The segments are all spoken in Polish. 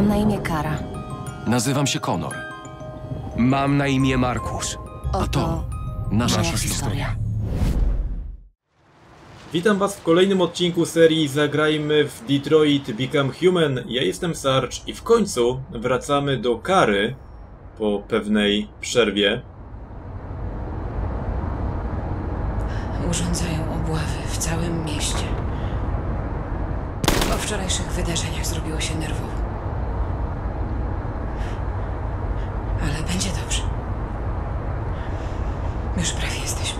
Mam na imię Kara. Nazywam się Connor. Mam na imię Markus. A to nasza historia. Witam was w kolejnym odcinku serii Zagrajmy w Detroit Become Human. Ja jestem Sarge i w końcu wracamy do Kary po pewnej przerwie. Urządzają obławy w całym mieście. Po wczorajszych wydarzeniach zrobiło się nerwowo. Ale będzie dobrze. Już prawie jesteśmy.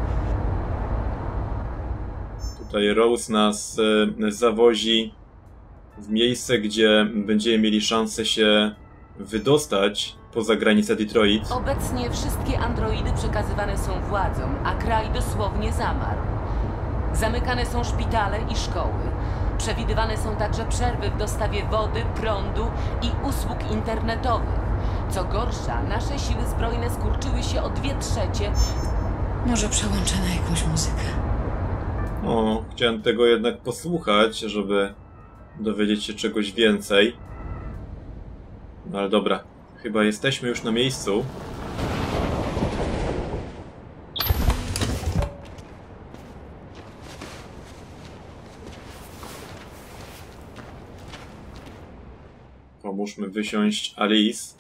Tutaj Rose nas zawozi w miejsce, gdzie będziemy mieli szansę się wydostać poza granicę Detroit. Obecnie wszystkie androidy przekazywane są władzom, a kraj dosłownie zamarł. Zamykane są szpitale i szkoły. Przewidywane są także przerwy w dostawie wody, prądu i usług internetowych. Co gorsza, nasze siły zbrojne skurczyły się o 2/3. Może przełączę na jakąś muzykę. O, chciałem tego jednak posłuchać, żeby dowiedzieć się czegoś więcej. No ale dobra, chyba jesteśmy już na miejscu. Pomóżmy wysiąść Alice.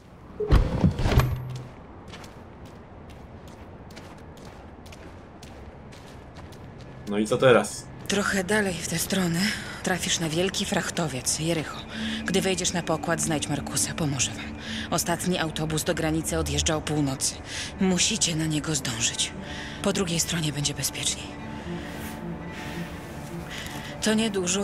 No i co teraz? Trochę dalej w tę stronę trafisz na wielki frachtowiec, Jericho. Gdy wejdziesz na pokład, znajdź Markusa, pomoże wam. Ostatni autobus do granicy odjeżdża o północy. Musicie na niego zdążyć. Po drugiej stronie będzie bezpieczniej. To niedużo,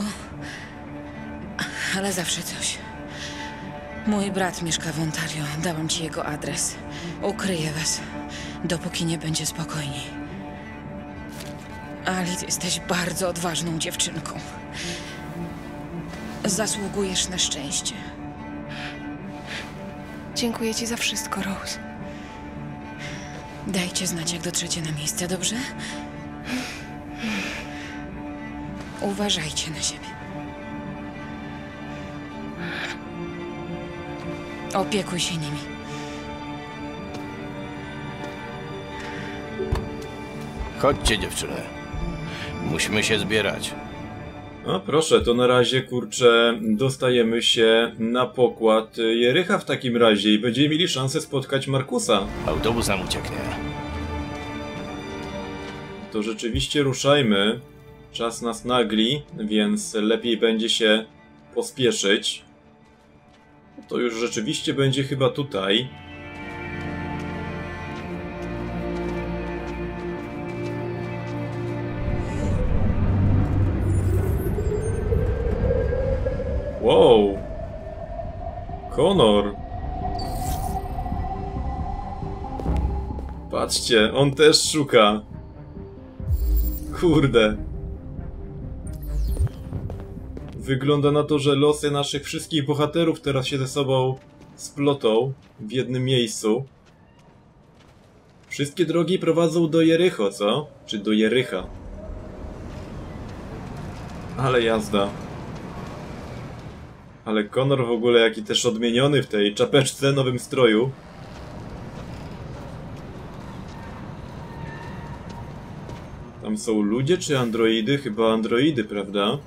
ale zawsze coś. Mój brat mieszka w Ontario. Dałam ci jego adres. Ukryję was, dopóki nie będzie spokojniej. Ali, ty jesteś bardzo odważną dziewczynką. Zasługujesz na szczęście. Dziękuję ci za wszystko, Rose. Dajcie znać, jak dotrzecie na miejsce, dobrze? Uważajcie na siebie. Opiekuj się nimi. Chodźcie, dziewczyny. Musimy się zbierać. No proszę, to na razie, kurczę, dostajemy się na pokład Jericha w takim razie i będziemy mieli szansę spotkać Markusa. Autobus nam ucieknie. To rzeczywiście ruszajmy. Czas nas nagli, więc lepiej będzie się pospieszyć. To już rzeczywiście będzie chyba tutaj. Wow! Connor! Patrzcie, on też szuka. Kurde. Wygląda na to, że losy naszych wszystkich bohaterów teraz się ze sobą splotą w jednym miejscu. Wszystkie drogi prowadzą do Jericho, co? Czy do Jericha? Ale jazda. Ale Connor w ogóle jaki też odmieniony w tej czapeczce, nowym stroju. Tam są ludzie czy androidy? Chyba androidy, prawda?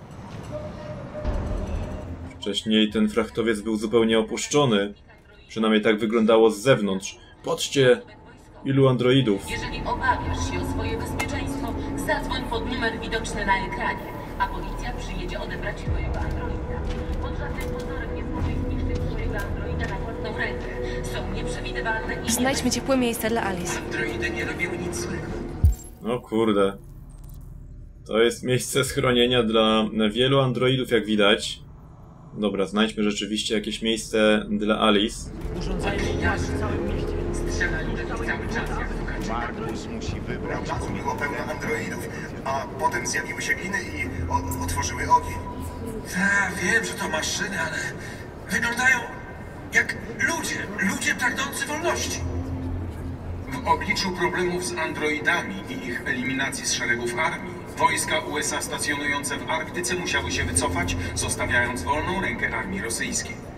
Wcześniej ten frachtowiec był zupełnie opuszczony. Przynajmniej tak wyglądało z zewnątrz. Patrzcie, ilu androidów. Jeżeli obawiasz się o swoje bezpieczeństwo, zadzwoń pod numer widoczny na ekranie, a policja przyjedzie odebrać twojego androida. Pod żadnym pozorem nie możesz zniszczyć swojego androida na własną rękę. Są nieprzewidywalne i... Znajdźmy ciepłe miejsce dla Alice. Androidy nie robią nic złego. No kurde. To jest miejsce schronienia dla wielu androidów, jak widać. Dobra, znajdźmy rzeczywiście jakieś miejsce dla Alice. Urządzają obławy w całym mieście. Strzelali do nich cały czas, jak słuchacze. Markus musi wybrać. Lasu było pełno androidów, a potem zjawiły się gliny i otworzyły ogień. Wiem, że to maszyny, ale wyglądają jak ludzie pragnący wolności. W obliczu problemów z androidami i ich eliminacji z szeregów armii, wojska USA stacjonujące w Arktyce musiały się wycofać, zostawiając wolną rękę armii rosyjskiej.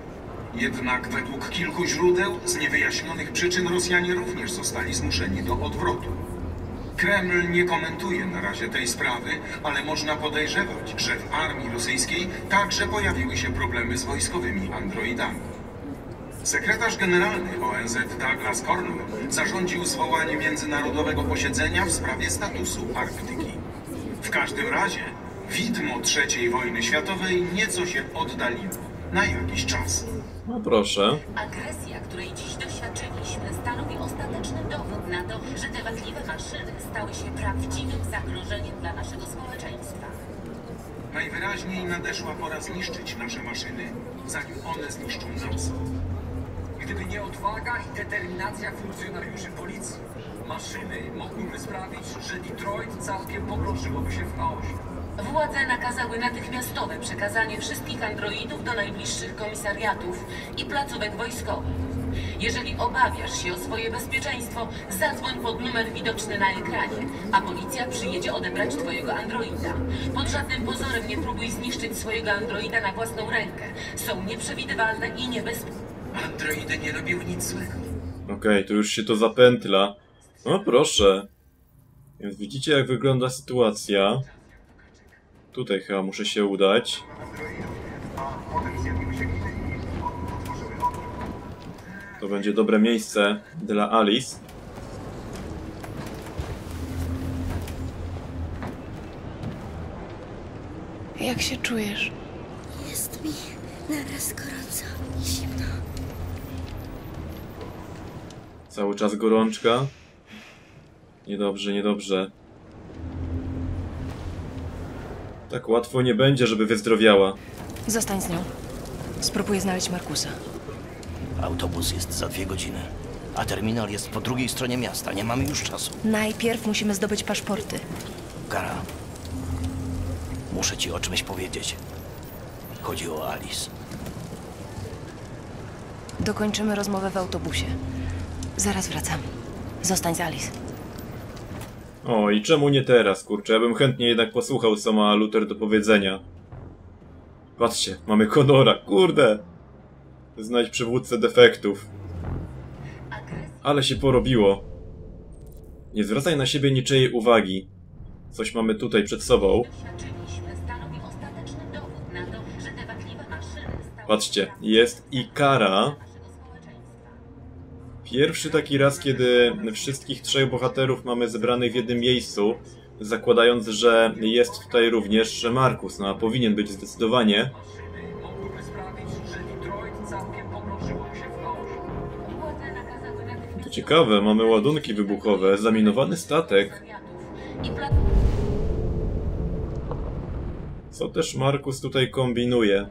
Jednak według kilku źródeł z niewyjaśnionych przyczyn Rosjanie również zostali zmuszeni do odwrotu. Kreml nie komentuje na razie tej sprawy, ale można podejrzewać, że w armii rosyjskiej także pojawiły się problemy z wojskowymi androidami. Sekretarz generalny ONZ Douglas Cornwell zarządził zwołanie międzynarodowego posiedzenia w sprawie statusu Arktyki. W każdym razie widmo III wojny światowej nieco się oddaliło na jakiś czas. No proszę. Agresja, której dziś doświadczyliśmy, stanowi ostateczny dowód na to, że te wadliwe maszyny stały się prawdziwym zagrożeniem dla naszego społeczeństwa. Najwyraźniej nadeszła pora zniszczyć nasze maszyny, zanim one zniszczą nas. Gdyby nie odwaga i determinacja funkcjonariuszy policji, maszyny mogłyby sprawić, że Detroit całkiem pogrążyłoby się w chaosie. Władze nakazały natychmiastowe przekazanie wszystkich androidów do najbliższych komisariatów i placówek wojskowych. Jeżeli obawiasz się o swoje bezpieczeństwo, zadzwoń pod numer widoczny na ekranie, a policja przyjedzie odebrać twojego androida. Pod żadnym pozorem nie próbuj zniszczyć swojego androida na własną rękę. Są nieprzewidywalne i niebezpieczne. Androidy nie robią nic złego. Okej, tu już się to zapętla. No proszę. Więc widzicie, jak wygląda sytuacja. Tutaj chyba muszę się udać. To będzie dobre miejsce dla Alice. Jak się czujesz? Jest mi naraz gorąco i zimno. Cały czas gorączka. Niedobrze, niedobrze. Tak łatwo nie będzie, żeby wyzdrowiała. Zostań z nią. Spróbuję znaleźć Markusa. Autobus jest za 2 godziny, a terminal jest po drugiej stronie miasta. Nie mamy już czasu. Najpierw musimy zdobyć paszporty. Kara, muszę ci o czymś powiedzieć. Chodzi o Alice. Dokończymy rozmowę w autobusie. Zaraz wracam. Zostań z Alice. O, i czemu nie teraz, kurczę? Ja bym chętnie jednak posłuchał, co ma Luther do powiedzenia. Patrzcie, mamy Conora, kurde! Znajdź przywódcę defektów. Ale się porobiło. Nie zwracaj na siebie niczyjej uwagi. Coś mamy tutaj przed sobą. Patrzcie, jest i kara. Pierwszy taki raz, kiedy wszystkich 3 bohaterów mamy zebranych w jednym miejscu, zakładając, że jest tutaj również Markus. No a powinien być zdecydowanie. To ciekawe, mamy ładunki wybuchowe, zaminowany statek. Co też Markus tutaj kombinuje?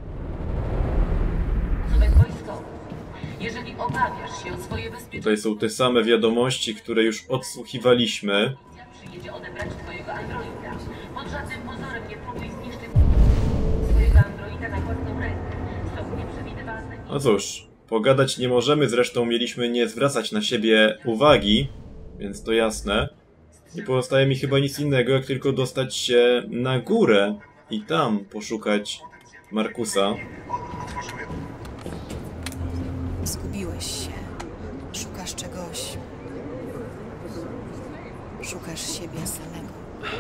Jeżeli obawiasz się o swoje bezpieczeństwo, Tutaj są te same wiadomości, które już odsłuchiwaliśmy. przyjedzie odebrać twojego androida. Pod żadnym pozorem nie próbuj zniszczyć swojego androida na własną rękę. Są nieprzewidywalne i... No cóż, pogadać nie możemy, zresztą mieliśmy nie zwracać na siebie uwagi, więc to jasne. Nie pozostaje mi chyba nic innego, jak tylko dostać się na górę i tam poszukać Markusa. Zgubiłeś się. Szukasz czegoś. Szukasz siebie samego.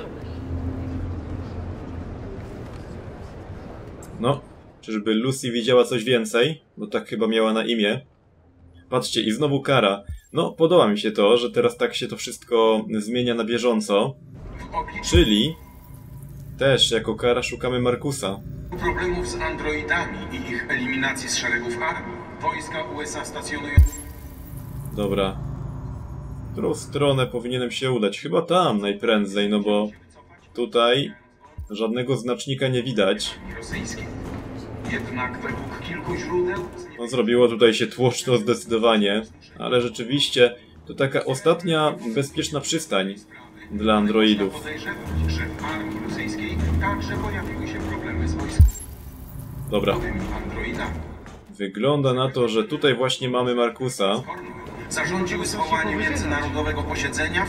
No, czyżby Lucy widziała coś więcej? Bo tak chyba miała na imię. Patrzcie, i znowu kara. No, podoba mi się to, że teraz tak się to wszystko zmienia na bieżąco. Czyli też jako kara szukamy Markusa. Problemów z androidami i ich eliminacji z szeregów armii. Wojska USA stacjonują... Dobra. W którą stronę powinienem się udać? Chyba tam najprędzej, no bo tutaj żadnego znacznika nie widać. Jednak według kilku źródeł... No, zrobiło tutaj się tłoczno zdecydowanie, ale rzeczywiście to taka ostatnia bezpieczna przystań dla androidów. Podejrzewać, że w armii rosyjskiej także pojawiły się problemy z wojskowymi Dobra. androidami. Wygląda na to, że tutaj właśnie mamy Markusa. Zarządziły zwołanie międzynarodowego posiedzenia.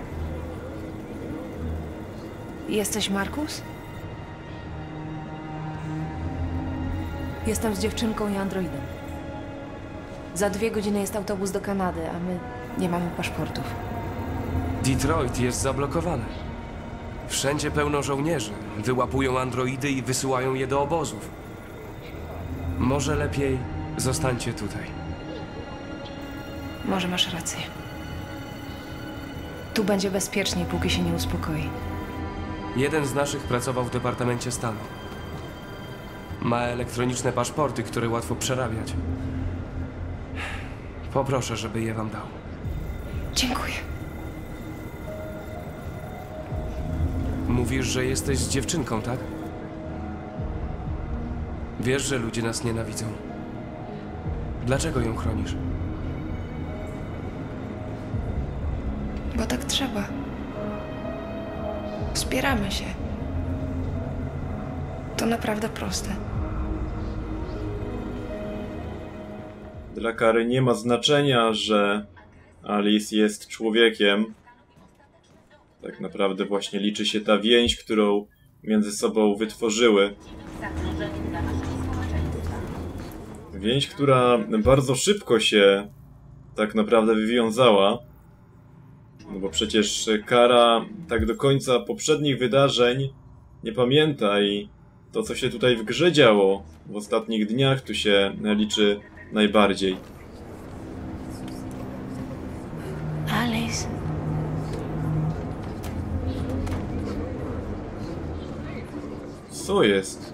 Jesteś Markus? Jestem z dziewczynką i androidem. Za 2 godziny jest autobus do Kanady, a my nie mamy paszportów. Detroit jest zablokowane. Wszędzie pełno żołnierzy. Wyłapują androidy i wysyłają je do obozów. Może lepiej zostańcie tutaj. Może masz rację. Tu będzie bezpieczniej, póki się nie uspokoi. Jeden z naszych pracował w Departamencie Stanu. Ma elektroniczne paszporty, które łatwo przerabiać. Poproszę, żeby je wam dał. Dziękuję. Mówisz, że jesteś z dziewczynką, tak? Wiesz, że ludzie nas nienawidzą. Dlaczego ją chronisz? Bo tak trzeba. Wspieramy się. To naprawdę proste. Dla Kary nie ma znaczenia, że Alice jest człowiekiem. Tak naprawdę właśnie liczy się ta więź, którą między sobą wytworzyły. Więź, która bardzo szybko się tak naprawdę wywiązała. No bo przecież Kara tak do końca poprzednich wydarzeń nie pamięta i to, co się tutaj w grze działo w ostatnich dniach, tu się liczy najbardziej. Alice. Co jest?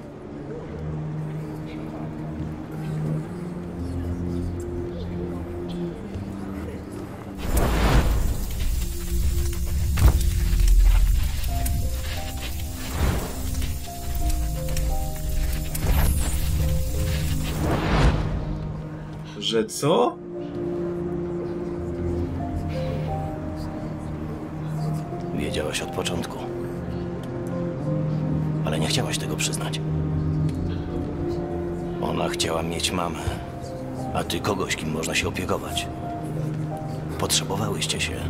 Że co? Wiedziałaś od początku. Ale nie chciałaś tego przyznać. Ona chciała mieć mamę, a ty kogoś, kim można się opiekować. Potrzebowałyście się.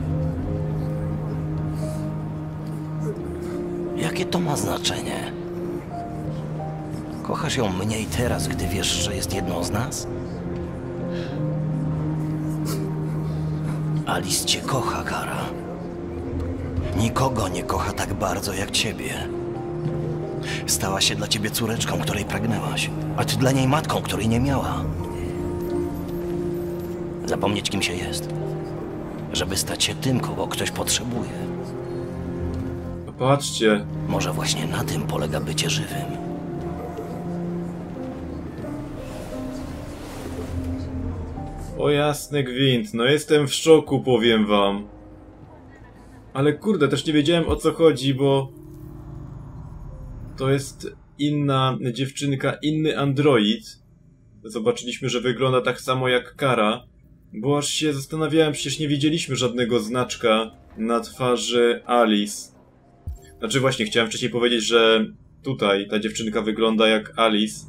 Jakie to ma znaczenie? Kochasz ją mniej teraz, gdy wiesz, że jest jedną z nas? Alice cię kocha, Kara. Nikogo nie kocha tak bardzo jak ciebie. Stała się dla ciebie córeczką, której pragnęłaś, a ty dla niej matką, której nie miała. Zapomnieć, kim się jest, żeby stać się tym, kogo ktoś potrzebuje. Patrzcie. Może właśnie na tym polega bycie żywym. O jasny gwint, no jestem w szoku, powiem wam. Ale kurde, też nie wiedziałem, o co chodzi, bo to jest inna dziewczynka, inny android. Zobaczyliśmy, że wygląda tak samo jak Kara, bo aż się zastanawiałem, przecież nie widzieliśmy żadnego znaczka na twarzy Alice. Znaczy właśnie, chciałem wcześniej powiedzieć, że tutaj ta dziewczynka wygląda jak Alice.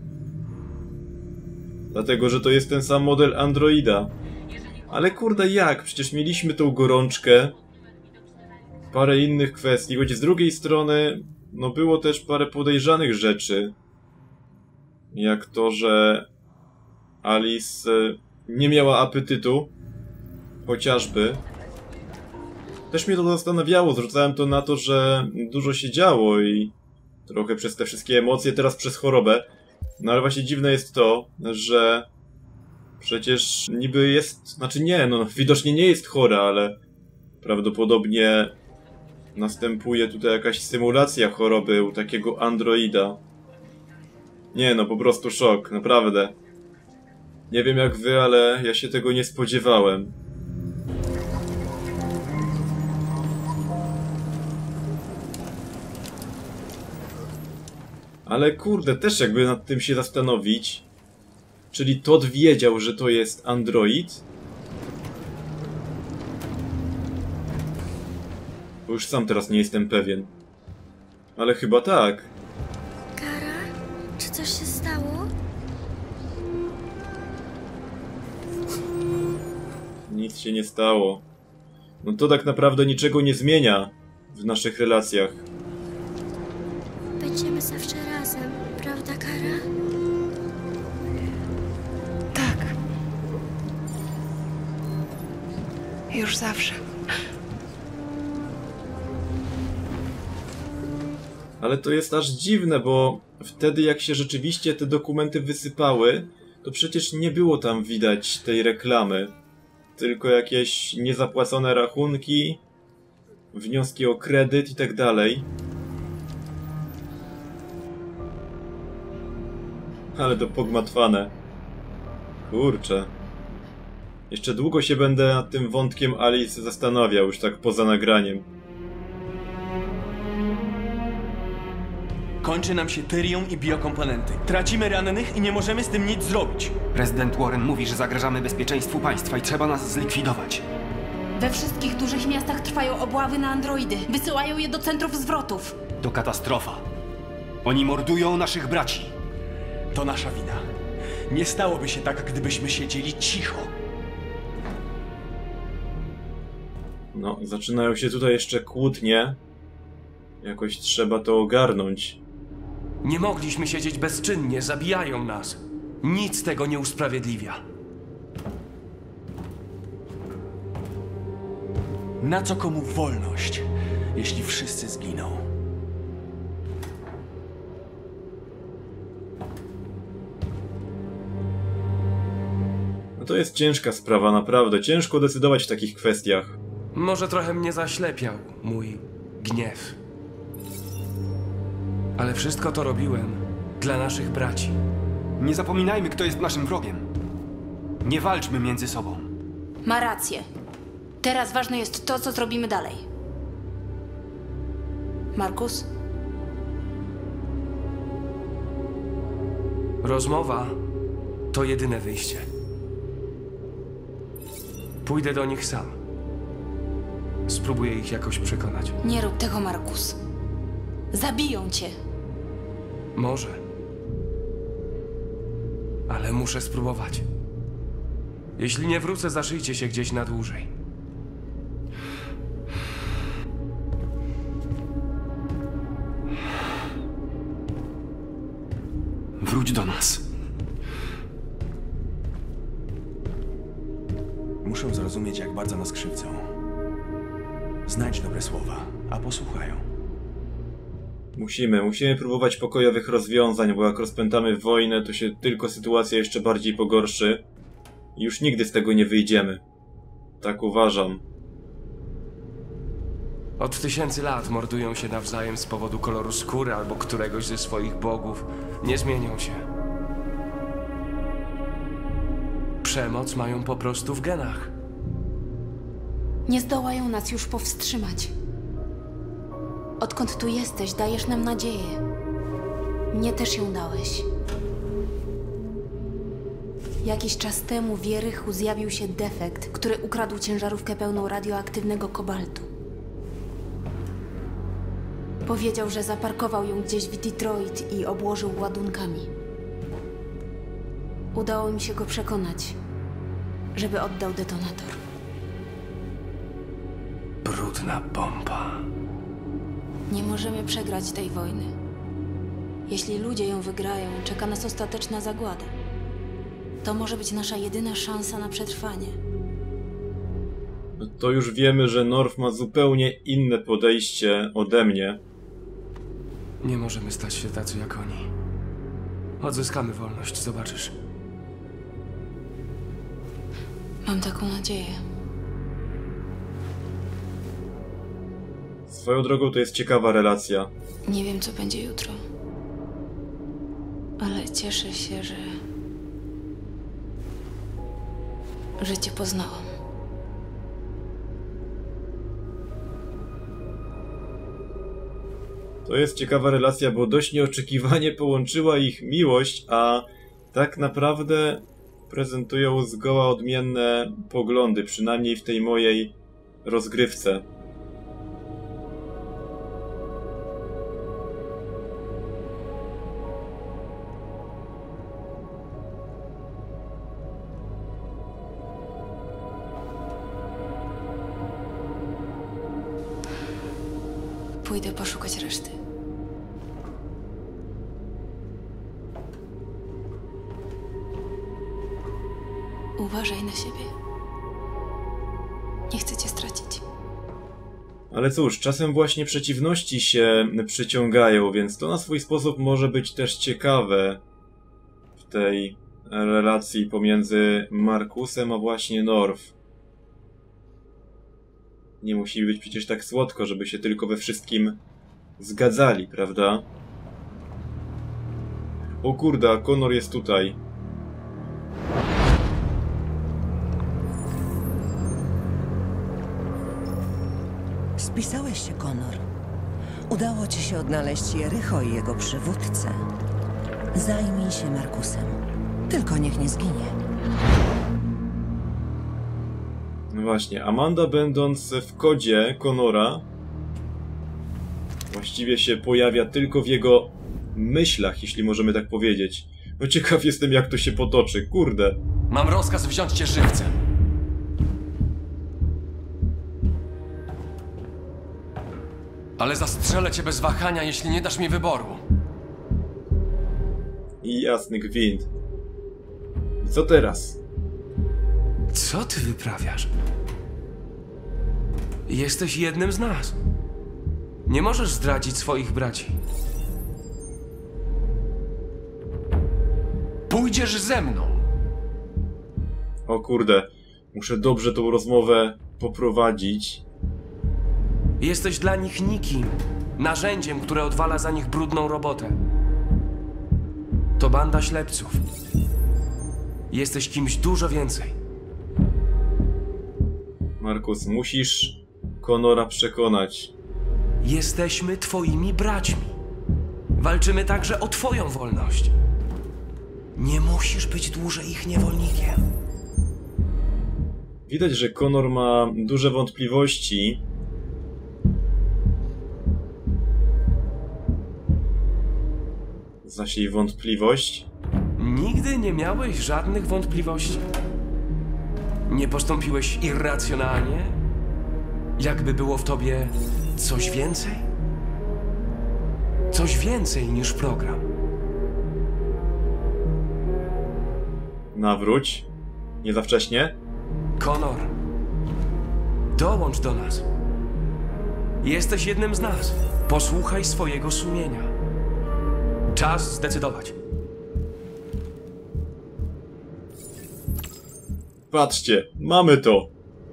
Dlatego, że to jest ten sam model androida. Ale kurde, jak? Przecież mieliśmy tą gorączkę. Parę innych kwestii, choć z drugiej strony no było też parę podejrzanych rzeczy. Jak to, że Alice nie miała apetytu. Chociażby. Też mnie to zastanawiało, zrzucałem to na to, że dużo się działo i trochę przez te wszystkie emocje, teraz przez chorobę. No ale właśnie dziwne jest to, że przecież niby jest, znaczy nie, no widocznie nie jest chora, ale prawdopodobnie następuje tutaj jakaś symulacja choroby u takiego androida. Nie no, po prostu szok, naprawdę. Nie wiem jak wy, ale ja się tego nie spodziewałem. Ale kurde, też jakby nad tym się zastanowić. Czyli Todd wiedział, że to jest android? Bo już sam teraz nie jestem pewien. Ale chyba tak. Kara? Czy coś się stało? Nic się nie stało. No to tak naprawdę niczego nie zmienia w naszych relacjach. Będziemy zawsze razem, prawda, Kara? Tak. Już zawsze. Ale to jest aż dziwne, bo wtedy jak się rzeczywiście te dokumenty wysypały, to przecież nie było tam widać tej reklamy. Tylko jakieś niezapłacone rachunki, wnioski o kredyt i tak dalej. Ale to pogmatwane. Kurczę. Jeszcze długo się będę nad tym wątkiem Alice zastanawiał, już tak poza nagraniem. Kończy nam się tyrium i biokomponenty. Tracimy rannych i nie możemy z tym nic zrobić. Prezydent Warren mówi, że zagrażamy bezpieczeństwu państwa i trzeba nas zlikwidować. We wszystkich dużych miastach trwają obławy na androidy. Wysyłają je do centrów zwrotów. To katastrofa. Oni mordują naszych braci. To nasza wina. Nie stałoby się tak, gdybyśmy siedzieli cicho. No, zaczynają się tutaj jeszcze kłótnie. Jakoś trzeba to ogarnąć. Nie mogliśmy siedzieć bezczynnie, zabijają nas. Nic tego nie usprawiedliwia. Na co komu wolność, jeśli wszyscy zginą? No to jest ciężka sprawa, naprawdę. Ciężko decydować w takich kwestiach. Może trochę mnie zaślepiał mój gniew. Ale wszystko to robiłem dla naszych braci. Nie zapominajmy, kto jest naszym wrogiem. Nie walczmy między sobą. Ma rację. Teraz ważne jest to, co zrobimy dalej. Markus? Rozmowa to jedyne wyjście. Pójdę do nich sam. Spróbuję ich jakoś przekonać. Nie rób tego, Markus. Zabiją cię. Może. Ale muszę spróbować. Jeśli nie wrócę, zaszyjcie się gdzieś na dłużej. Wróć do nas. Muszą zrozumieć, jak bardzo nas krzywdzą. Znajdź dobre słowa, a posłuchają. Musimy próbować pokojowych rozwiązań, bo jak rozpętamy wojnę, to się tylko sytuacja jeszcze bardziej pogorszy. I już nigdy z tego nie wyjdziemy. Tak uważam. Od 1000 lat mordują się nawzajem z powodu koloru skóry albo któregoś ze swoich bogów. Nie zmienią się. Przemoc mają po prostu w genach. Nie zdołają nas już powstrzymać. Odkąd tu jesteś, dajesz nam nadzieję. Mnie też ją dałeś. Jakiś czas temu w Jerichu zjawił się defekt, który ukradł ciężarówkę pełną radioaktywnego kobaltu. Powiedział, że zaparkował ją gdzieś w Detroit i obłożył ładunkami. Udało mi się go przekonać, żeby oddał detonator. Brudna bomba. Nie możemy przegrać tej wojny. Jeśli ludzie ją wygrają, czeka nas ostateczna zagłada. To może być nasza jedyna szansa na przetrwanie. No to już wiemy, że North ma zupełnie inne podejście ode mnie. Nie możemy stać się tacy jak oni. Odzyskamy wolność, zobaczysz. Mam taką nadzieję. Swoją drogą to jest ciekawa relacja. Nie wiem, co będzie jutro. Ale cieszę się, że cię poznałam. To jest ciekawa relacja, bo dość nieoczekiwanie połączyła ich miłość, a tak naprawdę prezentują zgoła odmienne poglądy, przynajmniej w tej mojej rozgrywce. Pójdę poszukać reszty. Uważaj na siebie. Nie chcę cię stracić. Ale cóż, czasem właśnie przeciwności się przyciągają, więc to na swój sposób może być też ciekawe w tej relacji pomiędzy Markusem a właśnie Norv. Nie musi być przecież tak słodko, żeby się tylko we wszystkim zgadzali, prawda? O kurde, Connor jest tutaj. Spisałeś się, Connor. Udało ci się odnaleźć Jericho i jego przywódcę. Zajmij się Markusem. Tylko niech nie zginie. No właśnie, Amanda, będąc w kodzie Connora, właściwie się pojawia tylko w jego myślach, jeśli możemy tak powiedzieć. No ciekaw jestem, jak to się potoczy, kurde. Mam rozkaz wziąć cię żywcem. Ale zastrzelę cię bez wahania, jeśli nie dasz mi wyboru. I jasny gwint. I co teraz? Co ty wyprawiasz? Jesteś jednym z nas. Nie możesz zdradzić swoich braci. Pójdziesz ze mną. O kurde, muszę dobrze tą rozmowę poprowadzić. Jesteś dla nich nikim. Narzędziem, które odwala za nich brudną robotę. To banda ślepców. Jesteś kimś dużo więcej. Markus, musisz Connora przekonać. Jesteśmy twoimi braćmi. Walczymy także o twoją wolność. Nie musisz być dłużej ich niewolnikiem. Widać, że Connor ma duże wątpliwości. Zasiej wątpliwość. Nigdy nie miałeś żadnych wątpliwości? Nie postąpiłeś irracjonalnie? Jakby było w tobie coś więcej? Coś więcej niż program. Nawróć. Nie za wcześnie. Connor, dołącz do nas. Jesteś jednym z nas. Posłuchaj swojego sumienia. Czas zdecydować. Patrzcie, mamy to.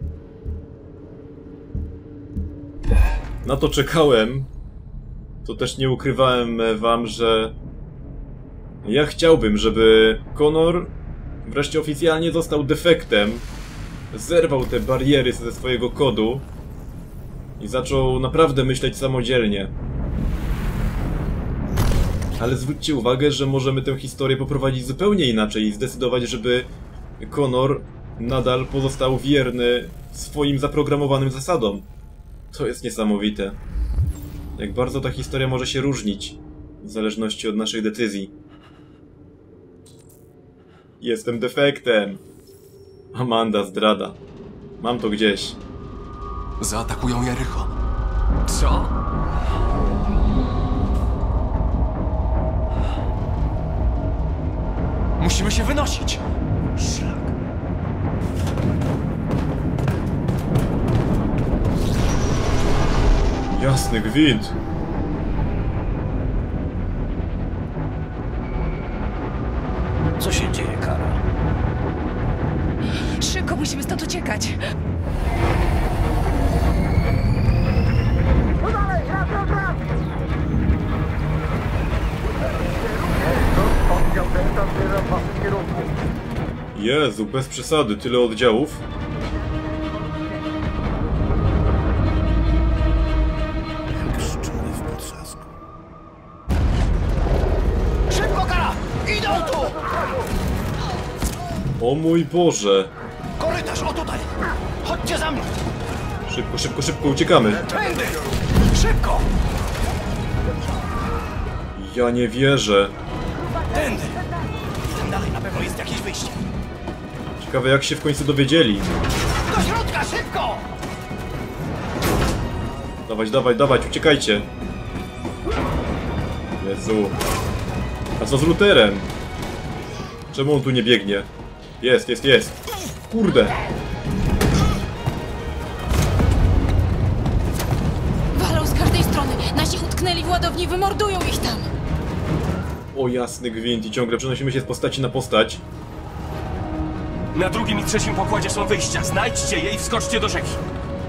Na to czekałem. To też nie ukrywałem wam, że ja chciałbym, żeby Connor wreszcie oficjalnie został defektem. Zerwał te bariery ze swojego kodu i zaczął naprawdę myśleć samodzielnie. Ale zwróćcie uwagę, że możemy tę historię poprowadzić zupełnie inaczej i zdecydować, żeby Connor nadal pozostał wierny swoim zaprogramowanym zasadom. To jest niesamowite. Jak bardzo ta historia może się różnić w zależności od naszych decyzji. Jestem defektem. Amanda zdrada. Mam to gdzieś. Zaatakują Jericho. Co? Musimy się wynosić. Szlak. Jasny gwint. Co się dzieje, Kara? Szybko musimy stąd uciekać. Jezu, bez przesady, tyle oddziałów. Jak szczury w potrzasku. Szybko, Kara! Idą tu! O mój Boże! Korytarz, o tutaj! Chodźcie za mną! Szybko, szybko, szybko, uciekamy! Tędy! Szybko! Ja nie wierzę. Tędy! Tam dalej na pewno jest jakieś wyjście. Ciekawe, jak się w końcu dowiedzieli. Do środka, szybko! Dawać, dawać, dawać, uciekajcie. Jezu. A co z Lutherem? Czemu on tu nie biegnie? Jest, jest, jest. Kurde. ładowni wymordują ich tam! O jasny gwint i ciągle przenosimy się z postaci na postać. Na drugim i trzecim pokładzie są wyjścia. Znajdźcie je i wskoczcie do rzeki.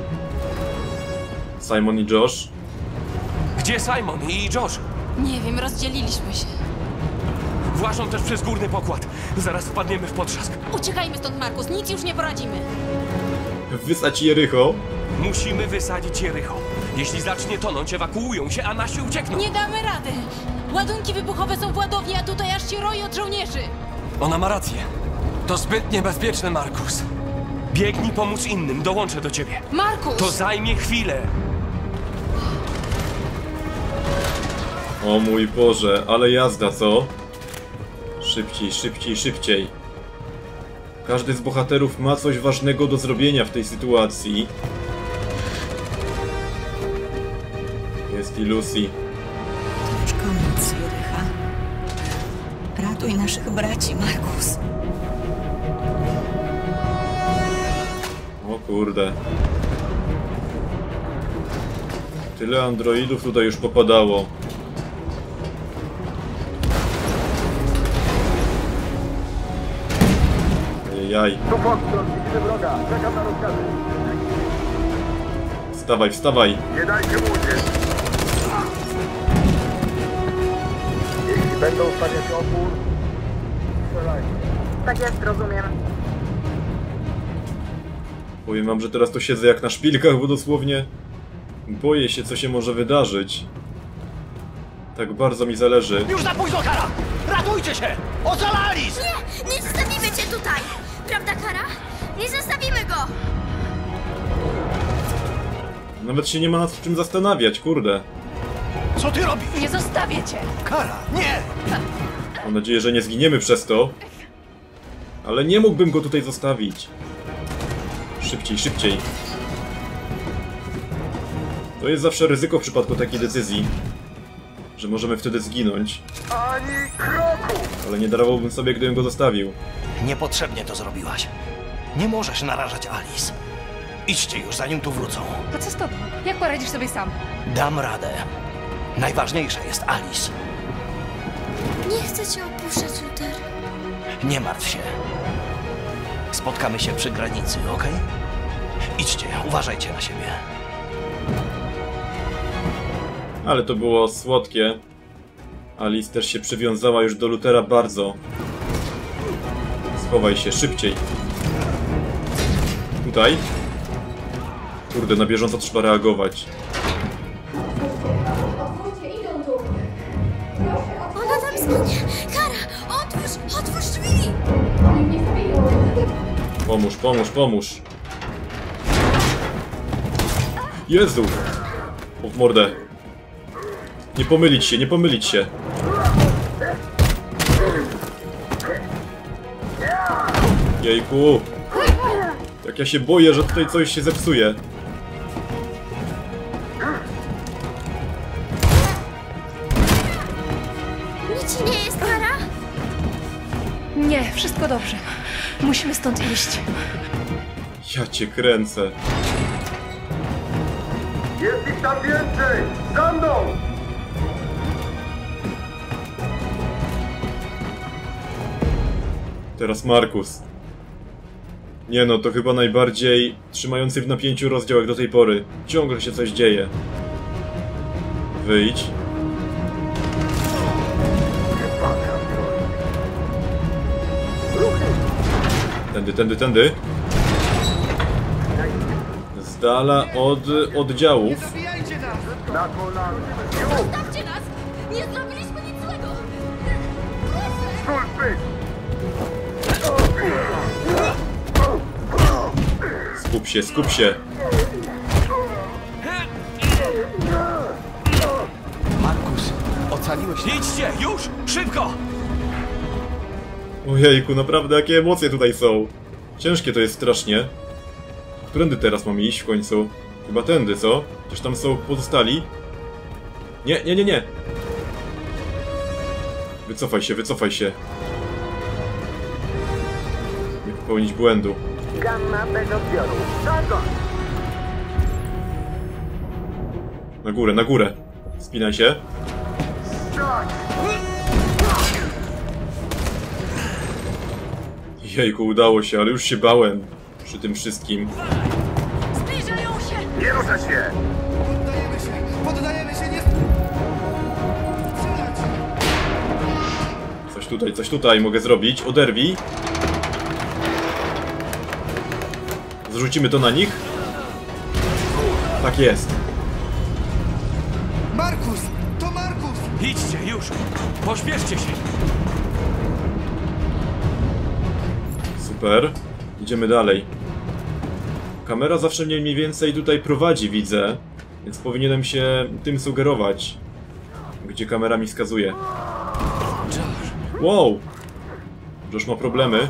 Simon i Josh. Gdzie Simon i Josh? Nie wiem, rozdzieliliśmy się. Włażą też przez górny pokład. Zaraz wpadniemy w potrzask. Uciekajmy stąd, Markus, nic już nie poradzimy. Wysać Jericho. Musimy wysadzić Jericho. Jeśli zacznie tonąć, ewakuują się, a nasi uciekną. Nie damy rady! Ładunki wybuchowe są w ładowni, a tutaj aż się roi od żołnierzy. Ona ma rację. To zbyt niebezpieczne, Markus. Biegnij pomóc innym, dołączę do ciebie. Markus! To zajmie chwilę. O mój Boże, ale jazda, co? Szybciej, szybciej, szybciej. Każdy z bohaterów ma coś ważnego do zrobienia w tej sytuacji. Jest i Lucy. To już koniec, Jericha. Ratuj naszych braci, Markus. O kurde. Tyle androidów tutaj już popadało. Jaj. Wstawaj, wstawaj. Nie dajcie mu uciec. Jeśli będą stawiać opór, strzelajcie. Tak jest, rozumiem. Powiem wam, że teraz to siedzę jak na szpilkach, bo dosłownie boję się, co się może wydarzyć. Tak bardzo mi zależy. Już za późno, Kara! Ratujcie się! Ocalali! Nie! Nie zostawimy cię tutaj! Prawda, Kara? Nie zostawimy go! Nawet się nie ma nad czym zastanawiać, kurde. Co ty robisz? Nie zostawię cię! Kara, nie! Mam nadzieję, że nie zginiemy przez to. Ale nie mógłbym go tutaj zostawić. Szybciej, szybciej. To jest zawsze ryzyko w przypadku takiej decyzji, że możemy wtedy zginąć. Ani kroku! Ale nie darowałbym sobie, gdybym go zostawił. Niepotrzebnie to zrobiłaś. Nie możesz narażać Alice. Idźcie już, zanim tu wrócą. A co z tobą? Jak poradzisz sobie sam? Dam radę. Najważniejsza jest Alice. Nie chcę cię opuszczać, Luther. Nie martw się. Spotkamy się przy granicy, okej? Idźcie, uważajcie na siebie. Ale to było słodkie. Alice też się przywiązała już do Luthera bardzo. Schowaj się, szybciej. Tutaj. Kurde, na bieżąco trzeba reagować. Ona tam zginie! Kara! Otwórz drzwi! Pomóż, pomóż, pomóż. Jezu! O, w mordę. Nie pomylić się, nie pomylić się. Jejku. Jak ja się boję, że tutaj coś się zepsuje. Nic ci nie jest, Kara? Nie, wszystko dobrze. Musimy stąd iść. Ja cię kręcę. Jest ich tam więcej! Za mną! Teraz Markus. Nie no, to chyba najbardziej trzymający w napięciu rozdział jak do tej pory. Ciągle się coś dzieje. Wyjdź. Tędy, tędy, tędy. Z dala od oddziałów. Zostawcie nas! Nie zrobiliśmy nic złego! Skup się, skup się. Markus, ocaliłeś się. Idźcie, już! Szybko! Ojejku, naprawdę jakie emocje tutaj są. Ciężkie to jest strasznie. Którędy teraz mamy iść w końcu? Chyba tędy, co? Przecież tam są pozostali. Nie, nie, nie, nie. Wycofaj się, wycofaj się. Nie popełnić błędu. Gamma bez odbioru. Targon! Na górę, na górę. Spinaj się. Jejku, udało się, ale już się bałem przy tym wszystkim. Zbliżają się! Nie ruszać się! Poddajemy się, nie... Coś tutaj mogę zrobić. Oderwij. Zrzucimy to na nich. Tak jest. Markus! To Markus! Idźcie już! Pośpieszcie się! Super. Idziemy dalej. Kamera zawsze mnie mniej więcej tutaj prowadzi, widzę. Więc powinienem się tym sugerować. Gdzie kamera mi wskazuje. Wow! Josh ma problemy.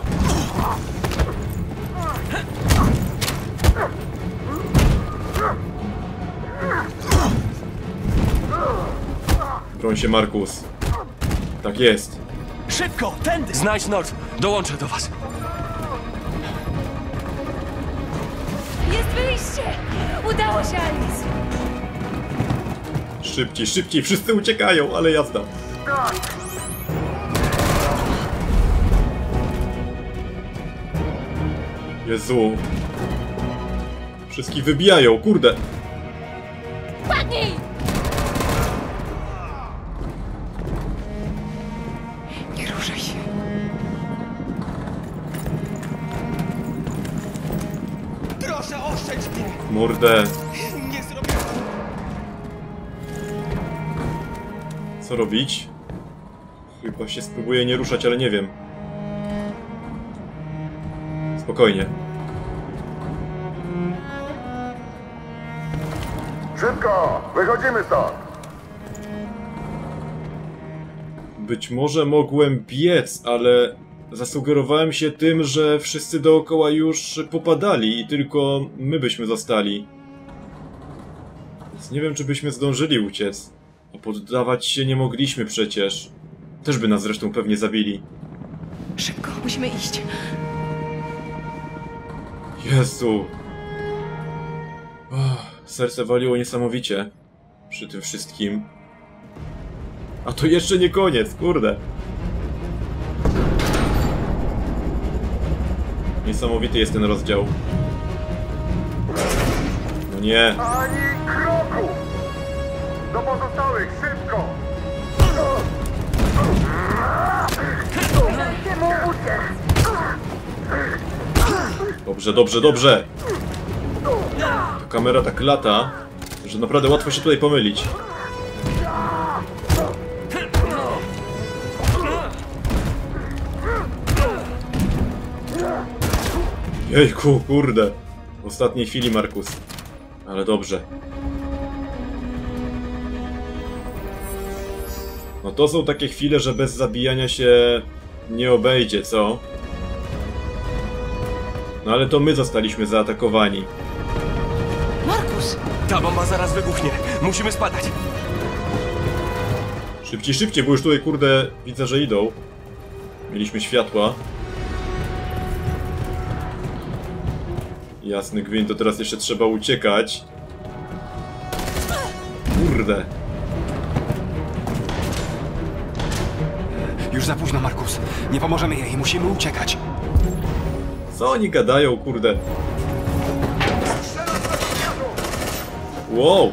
Broń się, Markus. Tak jest. Szybko! Tędy! Znajdź Nord! Dołączę do was! Jest wyjście! Udało się, Alice! Szybciej, szybciej! Wszyscy uciekają, ale jazda. Jezu. Wszystkich wybijają, kurde. Padnij! Nie ruszaj się. Proszę, oszczędź mnie! Mordę. Nie zrobię... Co robić? Chyba się spróbuję nie ruszać, ale nie wiem. Spokojnie. Szybko! Wychodzimy stąd! Być może mogłem biec, ale zasugerowałem się tym, że wszyscy dookoła już popadali i tylko my byśmy zostali. Więc nie wiem, czy byśmy zdążyli uciec. A poddawać się nie mogliśmy przecież. Też by nas zresztą pewnie zabili. Szybko, musimy iść. Jezu. Serce waliło niesamowicie przy tym wszystkim. A to jeszcze nie koniec, kurde. Niesamowity jest ten rozdział. No nie. Ani kroku! Do pozostałych, szybko! Dajcie mu uciec! Dobrze, dobrze, dobrze. Ta kamera tak lata, że naprawdę łatwo się tutaj pomylić. Jejku, kurde. W ostatniej chwili, Markus. Ale dobrze. No to są takie chwile, że bez zabijania się nie obejdzie, co? No ale to my zostaliśmy zaatakowani. Markus! Ta bomba zaraz wybuchnie. Musimy spadać. Szybciej, szybciej, bo już tutaj, kurde, widzę, że idą. Mieliśmy światła. Jasny gwint, to teraz jeszcze trzeba uciekać. Kurde. Już za późno, Markus. Nie pomożemy jej, musimy uciekać. Co oni gadają, kurde? Wow!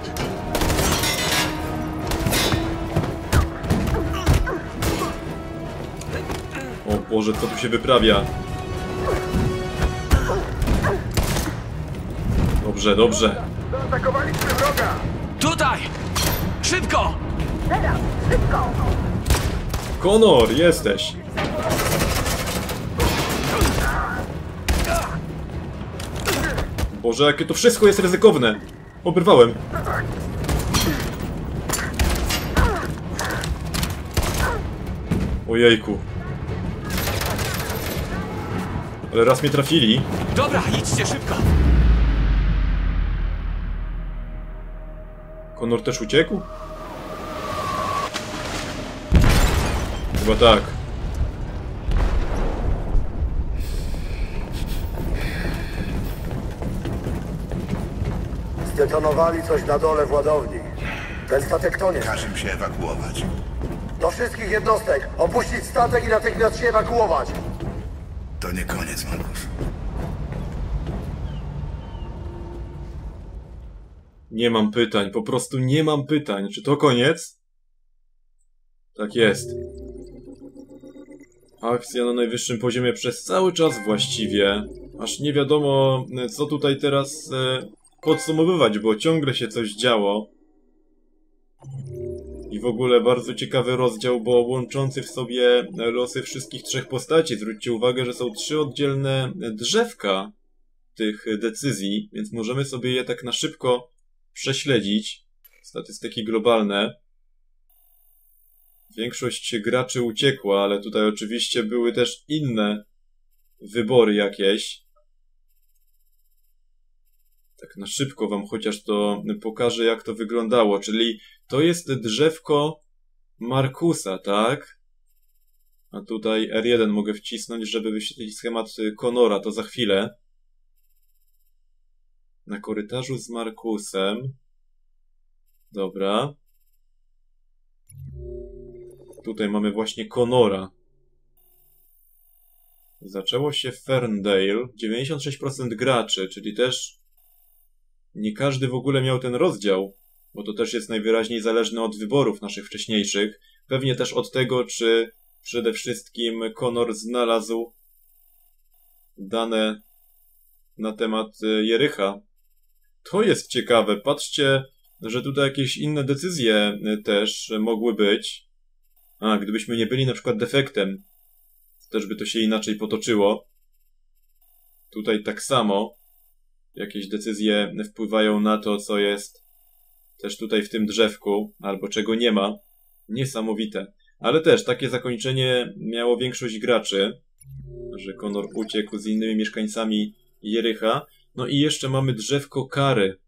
O Boże, co tu się wyprawia? Dobrze, dobrze. Zaatakowaliśmy wroga! Tutaj! Szybko! Teraz, szybko! Connor, jesteś! Boże, jakie to wszystko jest ryzykowne! Obrywałem. Ojejku. Ale raz mnie trafili. Dobra, idźcie szybko! Connor też uciekł? Chyba tak. Zdetonowali coś na dole w ładowni. Ten statek tonie. Każ im się ewakuować. Do wszystkich jednostek! Opuścić statek i natychmiast się ewakuować! To nie koniec, Markus. Nie mam pytań, po prostu nie mam pytań. Czy to koniec? Tak jest. Akcja na najwyższym poziomie przez cały czas właściwie. Aż nie wiadomo, co tutaj teraz podsumowywać, bo ciągle się coś działo. I w ogóle bardzo ciekawy rozdział, bo łączący w sobie losy wszystkich trzech postaci. Zwróćcie uwagę, że są 3 oddzielne drzewka tych decyzji, więc możemy sobie je tak na szybko prześledzić. Statystyki globalne. Większość graczy uciekła, ale tutaj oczywiście były też inne wybory jakieś. Tak na szybko wam chociaż to pokażę, jak to wyglądało. Czyli to jest drzewko Markusa, tak? A tutaj R1 mogę wcisnąć, żeby wyświetlić schemat Connora. To za chwilę. Na korytarzu z Markusem. Dobra. Tutaj mamy właśnie Connora. Zaczęło się w Ferndale. 96% graczy, czyli też nie każdy w ogóle miał ten rozdział, bo to też jest najwyraźniej zależne od wyborów naszych wcześniejszych. Pewnie też od tego, czy przede wszystkim Connor znalazł dane na temat Jericha. To jest ciekawe. Patrzcie, że tutaj jakieś inne decyzje też mogły być. A, gdybyśmy nie byli na przykład defektem, też by to się inaczej potoczyło. Tutaj tak samo. Jakieś decyzje wpływają na to, co jest też tutaj w tym drzewku, albo czego nie ma. Niesamowite. Ale też takie zakończenie miało większość graczy, że Connor uciekł z innymi mieszkańcami Jericha. No i jeszcze mamy drzewko kary.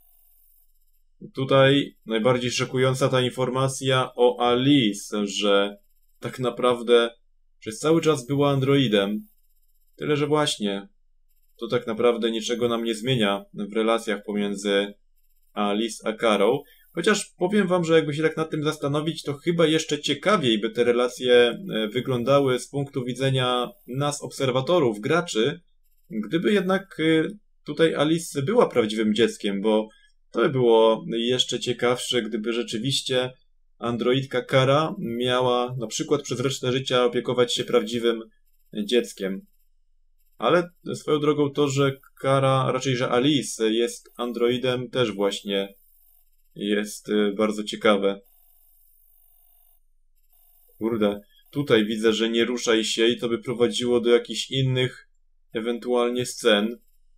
Tutaj najbardziej szokująca ta informacja o Alice, że tak naprawdę przez cały czas była androidem. Tyle, że właśnie to tak naprawdę niczego nam nie zmienia w relacjach pomiędzy Alice a Karą. Chociaż powiem wam, że jakby się tak nad tym zastanowić, to chyba jeszcze ciekawiej by te relacje wyglądały z punktu widzenia nas, obserwatorów, graczy, gdyby jednak tutaj Alice była prawdziwym dzieckiem, bo to by było jeszcze ciekawsze, gdyby rzeczywiście androidka Kara miała na przykład przez resztę życia opiekować się prawdziwym dzieckiem. Ale swoją drogą to, że Kara, raczej że Alice jest androidem, też właśnie jest bardzo ciekawe. Kurde, tutaj widzę, że nie ruszaj się i to by prowadziło do jakichś innych ewentualnie scen.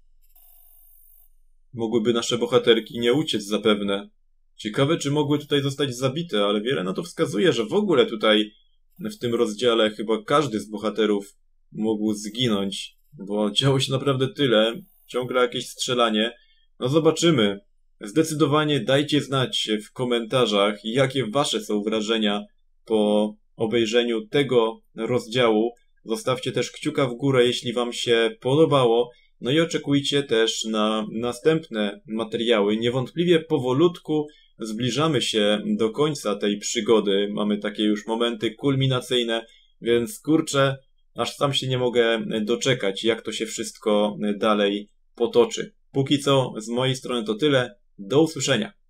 Mogłyby nasze bohaterki nie uciec zapewne. Ciekawe, czy mogły tutaj zostać zabite, ale wiele na to wskazuje, że w ogóle tutaj w tym rozdziale chyba każdy z bohaterów mógł zginąć, bo działo się naprawdę tyle, ciągle jakieś strzelanie. No zobaczymy. Zdecydowanie dajcie znać w komentarzach, jakie wasze są wrażenia po obejrzeniu tego rozdziału. Zostawcie też kciuka w górę, jeśli wam się podobało. No i oczekujcie też na następne materiały. Niewątpliwie powolutku zbliżamy się do końca tej przygody. Mamy takie już momenty kulminacyjne, więc kurczę, aż sam się nie mogę doczekać, jak to się wszystko dalej potoczy. Póki co z mojej strony to tyle. Do usłyszenia.